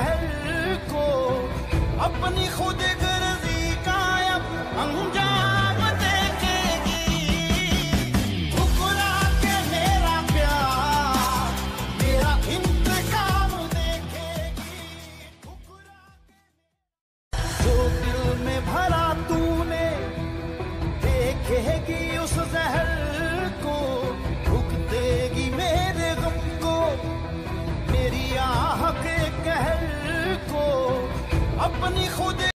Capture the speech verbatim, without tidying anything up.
कहर को अपनी खुद गर्जी का अब अंजाम देखेगी। ठुकरा के मेरा प्यार मेरा इंतकाम देखेगी। जो दिल में भरा तूने देखेगी उस जहर को, भुगतेगी मेरे गम को, मेरी आह के कहर को अपनी खुद